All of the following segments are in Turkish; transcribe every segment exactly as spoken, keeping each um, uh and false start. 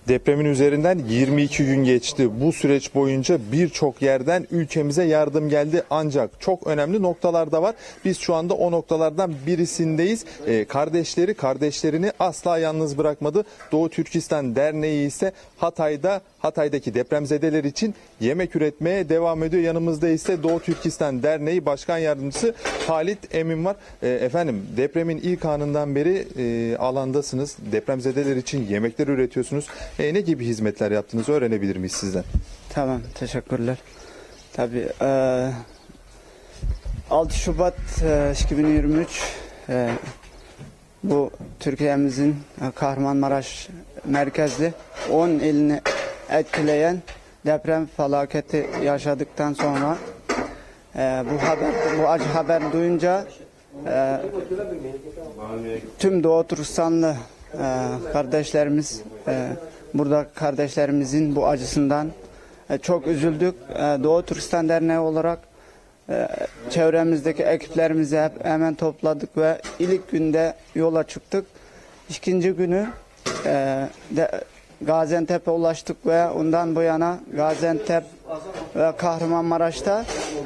Depremin üzerinden yirmi iki gün geçti. Bu süreç boyunca birçok yerden ülkemize yardım geldi. Ancak çok önemli noktalar da var. Biz şu anda o noktalardan birisindeyiz. Ee, kardeşleri kardeşlerini asla yalnız bırakmadı. Doğu Türkistan Derneği ise Hatay'da Hatay'daki depremzedeler için yemek üretmeye devam ediyor. Yanımızda ise Doğu Türkistan Derneği Başkan Yardımcısı Halit Emin var. Ee, efendim depremin ilk anından beri e, alandasınız. Depremzedeler için yemekler üretiyorsunuz. E, ne gibi hizmetler yaptınız öğrenebilir miyiz sizden? Tamam, teşekkürler. Tabii e, altı Şubat e, iki bin yirmi üç e, bu Türkiye'mizin e, Kahramanmaraş merkezli on ilini etkileyen deprem felaketi yaşadıktan sonra e, bu haber bu acı haber duyunca e, tüm Doğu Türkistanlı e, kardeşlerimiz e, burada kardeşlerimizin bu acısından e, çok üzüldük. E, Doğu Türkistan Derneği olarak e, çevremizdeki ekiplerimizi hep hemen topladık ve ilk günde yola çıktık. İkinci günü e, de, Gaziantep'e ulaştık ve ondan bu yana Gaziantep ve Kahramanmaraş'ta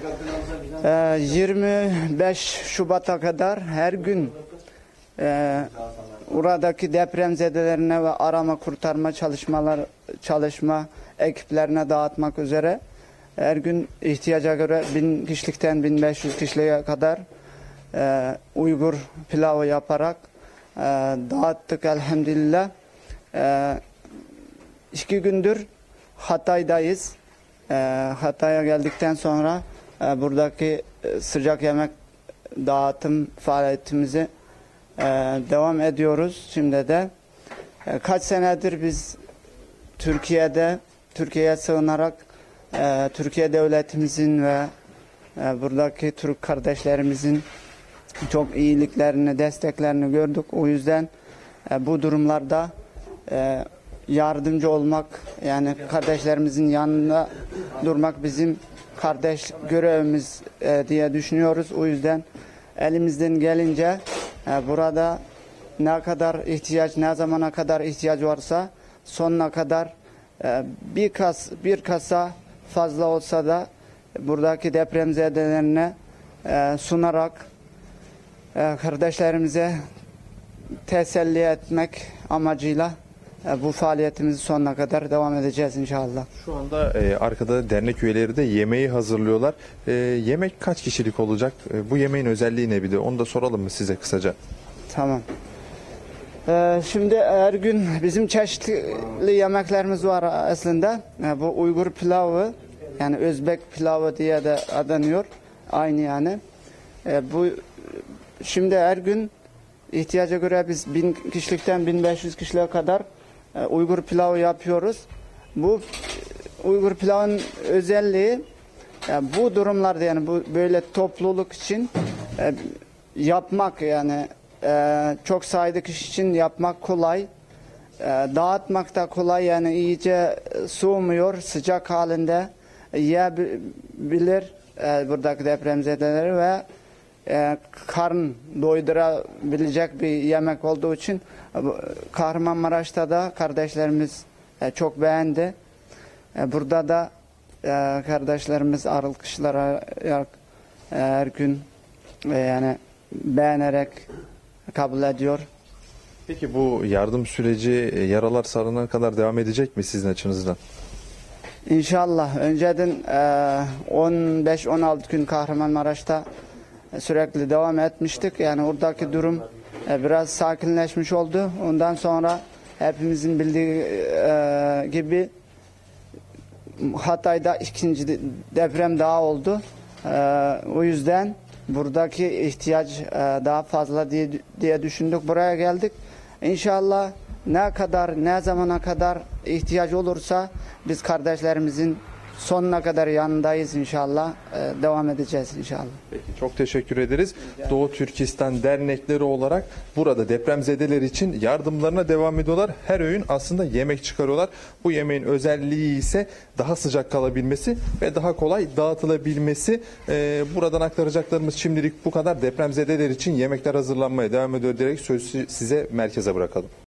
e, yirmi beş Şubat'a kadar her gün e, oradaki depremzedelerine ve arama kurtarma çalışmalar çalışma ekiplerine dağıtmak üzere her gün ihtiyaca göre bin kişilikten bin beş yüz kişiye kadar e, Uygur pilavı yaparak e, dağıttık elhamdülillah. E, iki gündür Hatay'dayız. E, Hatay'a geldikten sonra e, buradaki e, sıcak yemek dağıtım faaliyetimizi Ee, devam ediyoruz. Şimdi de e, kaç senedir biz Türkiye'de Türkiye'ye sığınarak e, Türkiye devletimizin ve e, buradaki Türk kardeşlerimizin çok iyiliklerini, desteklerini gördük. O yüzden e, bu durumlarda e, yardımcı olmak, yani kardeşlerimizin yanında durmak bizim kardeş görevimiz e, diye düşünüyoruz. O yüzden elimizden gelince burada ne kadar ihtiyaç, ne zamana kadar ihtiyaç varsa sonuna kadar bir kas, bir kasa fazla olsa da buradaki depremzedelerine sunarak kardeşlerimize teselli etmek amacıyla bu faaliyetimizi sonuna kadar devam edeceğiz inşallah. Şu anda e, arkada dernek üyeleri de yemeği hazırlıyorlar. E, yemek kaç kişilik olacak? E, bu yemeğin özelliği ne bir de? Onu da soralım mı size kısaca? Tamam. Ee, şimdi her gün bizim çeşitli yemeklerimiz var aslında. E, bu Uygur pilavı, yani Özbek pilavı diye de adanıyor. Aynı yani. E, bu şimdi her gün ihtiyaca göre biz bin kişilikten bin beş yüz kişiye kadar Uygur pilavı yapıyoruz. Bu Uygur pilavın özelliği yani bu durumlarda, yani bu böyle topluluk için e, yapmak, yani e, çok sayıda kişi için yapmak kolay. E, dağıtmak da kolay, yani iyice soğumuyor, sıcak halinde yiyebilir e, buradaki depremzedeleri ve e, karın doydurabilecek bir yemek olduğu için Kahramanmaraş'ta da kardeşlerimiz e, çok beğendi. E, burada da e, kardeşlerimiz alkışlara e, her gün e, yani beğenerek kabul ediyor. Peki bu yardım süreci e, yaralar sarılana kadar devam edecek mi sizin açınızdan? İnşallah. Önceden e, on beş on altı gün Kahramanmaraş'ta sürekli devam etmiştik. Yani oradaki durum e, biraz sakinleşmiş oldu. Ondan sonra hepimizin bildiği e, gibi Hatay'da ikinci deprem daha oldu. E, o yüzden buradaki ihtiyaç e, daha fazla diye, diye düşündük. Buraya geldik. İnşallah ne kadar, ne zamana kadar ihtiyaç olursa biz kardeşlerimizin sonuna kadar yanındayız inşallah. Ee, devam edeceğiz inşallah. Peki, çok teşekkür ederiz. Doğu Türkistan dernekleri olarak burada depremzedeler için yardımlarına devam ediyorlar. Her öğün aslında yemek çıkarıyorlar. Bu yemeğin özelliği ise daha sıcak kalabilmesi ve daha kolay dağıtılabilmesi. Ee, buradan aktaracaklarımız şimdilik bu kadar. Depremzedeler için yemekler hazırlanmaya devam ediyor diyerek sözü size merkeze bırakalım.